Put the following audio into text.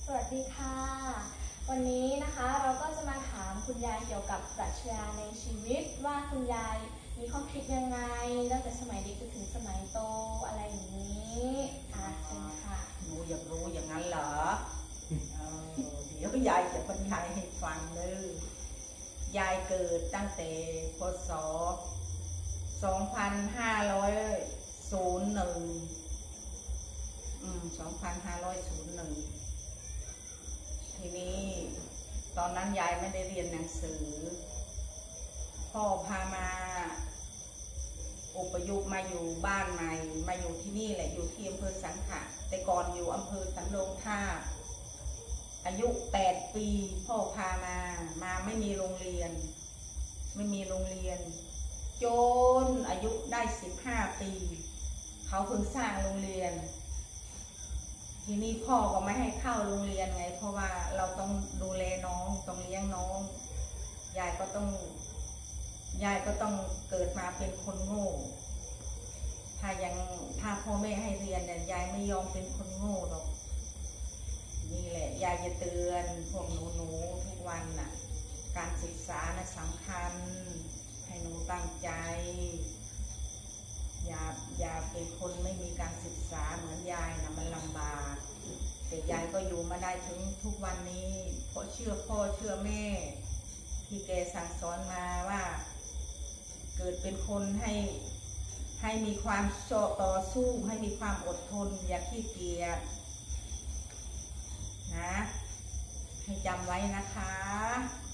สวัสดีค่ะวันนี้นะคะเราก็จะมาถามคุณยายเกี่ยวกับปรัชญาในชีวิตว่าคุณยายมีข้อคิดยังไงตั้งแต่สมัยเด็กจนถึงสมัยโตอะไรอย่างนี้เชิญค่ะหนูอยากรู้อย่างนั้นเหรอเดี๋ยวยายจะบรรยายให้ฟังเลยยายเกิดตั้งแต่พศ2501ทีนี้ตอนนั้นยายไม่ได้เรียนหนังสือพ่อพามาอพยพมาอยู่บ้านใหม่มาอยู่ที่นี่แหละอยู่ที่อำเภอสังขะแต่ก่อนอยู่อำเภอสำโรงทาบอายุ8 ปีพ่อพามาไม่มีโรงเรียนจนอายุได้15 ปีเขาเพิ่งสร้างโรงเรียนทีนี้พ่อก็ไม่ให้เข้าโรงเรียนไงเพราะว่าเราต้องดูแลน้องต้องเลี้ยงน้องยายก็ต้องเกิดมาเป็นคนโง่ถ้าพ่อแม่ให้เรียนเนี่ยยายไม่ยอมเป็นคนโง่หรอกนี่แหละยายจะเตือนพวกหนูทุกวันน่ะการศึกษาน่ะสำคัญให้หนูตั้งใจอย่าเป็นคนไม่มีการศึกษาเหมือนยายนะมันลำบากแต่ยายก็อยู่มาได้ถึงทุกวันนี้เพราะเชื่อพ่อเชื่อแม่ที่แกสั่งสอนมาว่าเกิดเป็นคนให้มีความต่อสู้ให้มีความอดทนอย่าขี้เกียจนะให้จำไว้นะคะ